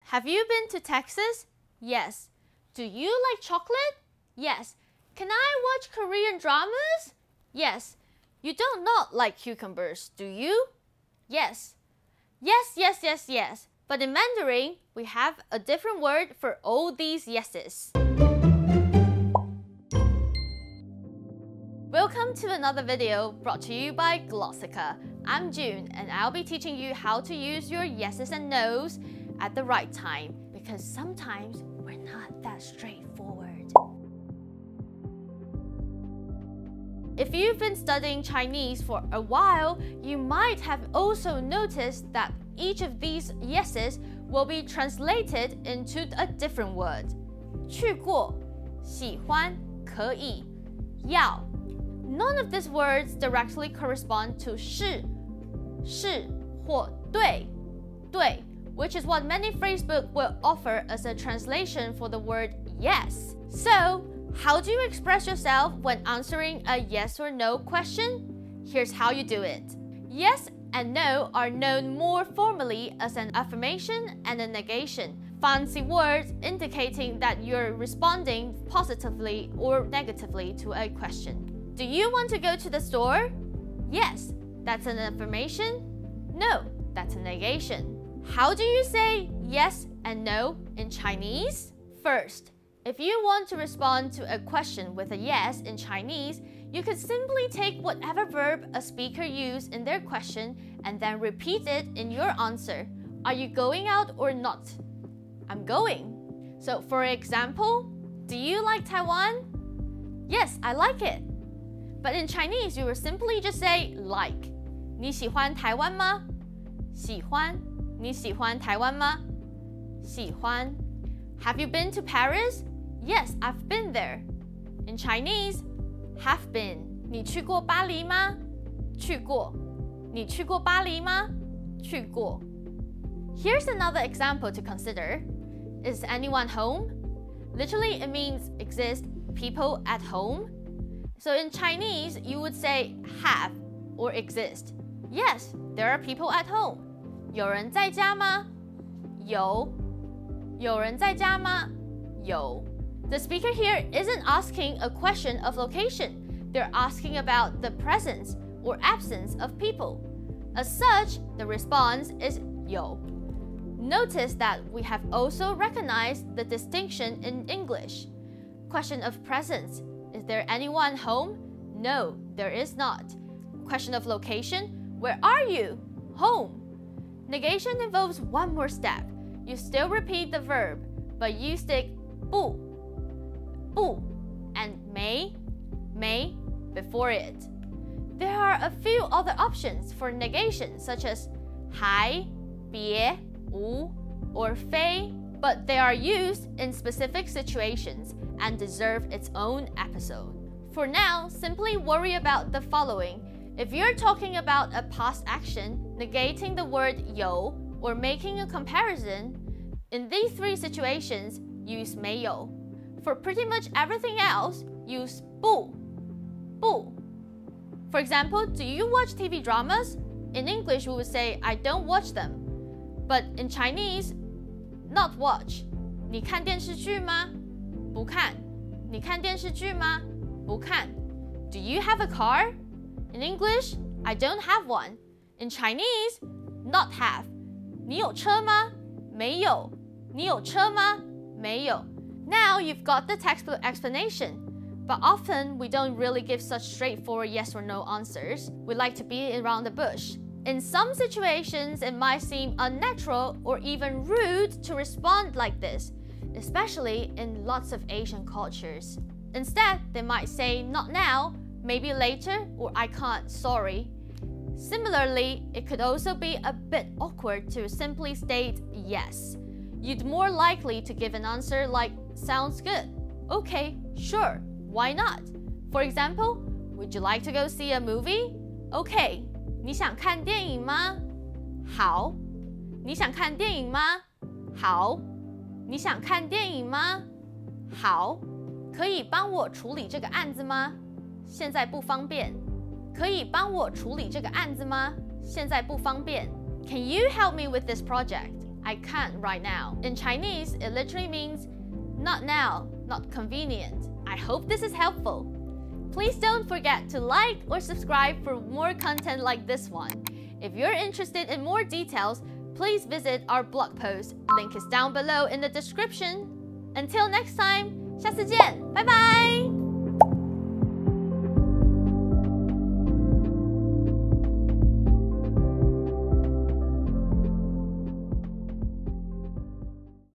Have you been to Texas? Yes. Do you like chocolate? Yes. Can I watch Korean dramas? Yes. You don't not like cucumbers, do you? Yes. Yes, yes, yes, yes. But in Mandarin, we have a different word for all these yeses. Welcome to another video brought to you by Glossika. I'm June and I'll be teaching you how to use your yeses and nos at the right time because sometimes we're not that straightforward. If you've been studying Chinese for a while, you might have also noticed that each of these yeses will be translated into a different word. 去过, 喜欢, 可以, 要. None of these words directly correspond to 是或对, which is what many phrasebooks will offer as a translation for the word yes. So, how do you express yourself when answering a yes or no question? Here's how you do it. Yes and no are known more formally as an affirmation and a negation, fancy words indicating that you're responding positively or negatively to a question. Do you want to go to the store? Yes, that's an affirmation. No, that's a negation. How do you say yes and no in Chinese? First, if you want to respond to a question with a yes in Chinese, you could simply take whatever verb a speaker used in their question and then repeat it in your answer. Are you going out or not? I'm going. So for example, do you like Taiwan? Yes, I like it. But in Chinese, you will simply just say like. 你喜欢台湾吗? 喜欢. 你喜欢台湾吗? 喜欢. Have you been to Paris? Yes, I've been there. In Chinese, have been. 你去过巴黎吗? 去过. 你去过巴黎吗? 去过. Here's another example to consider. Is anyone home? Literally, it means exist people at home. So in Chinese, you would say have or exist. Yes, there are people at home. 有人在家吗? 有. 有人在家吗? 有. The speaker here isn't asking a question of location. They're asking about the presence or absence of people. As such, the response is 有. Notice that we have also recognized the distinction in English. Question of presence. Is there anyone home? No, there is not. Question of location. Where are you? Home. Negation involves one more step. You still repeat the verb, but you stick 不 and may before it. There are a few other options for negation, such as 还, 别, 无, or 非, but they are used in specific situations and deserve its own episode. For now, simply worry about the following. If you're talking about a past action, negating the word 有 or making a comparison, in these three situations, use 没有. For pretty much everything else, use 不. For example, do you watch TV dramas? In English, we would say, I don't watch them. But in Chinese, not watch. 你看电视剧吗? 不看. 你看电视剧吗? 不看. Do you have a car? In English, I don't have one. In Chinese, not have. 你有车吗? 没有. 你有车吗? 没有. Now you've got the textbook explanation. But often we don't really give such straightforward yes or no answers. We like to beat around the bush. In some situations, it might seem unnatural or even rude to respond like this, especially in lots of Asian cultures. Instead, they might say not now, maybe later, or I can't, sorry. Similarly, it could also be a bit awkward to simply state yes. You'd more likely to give an answer like, sounds good. Okay, sure, why not? For example, would you like to go see a movie? Okay. 你想看电影吗? 好. 你想看电影吗? 好. 你想看电影吗? 好. 可以帮我处理这个案子吗? 现在不方便. 可以帮我处理这个案子吗? 现在不方便. Can you help me with this project? I can't right now. In Chinese, it literally means not now, not convenient. I hope this is helpful. Please don't forget to like or subscribe for more content like this one. If you're interested in more details, please visit our blog post. Link is down below in the description. Until next time, 下次见，拜拜。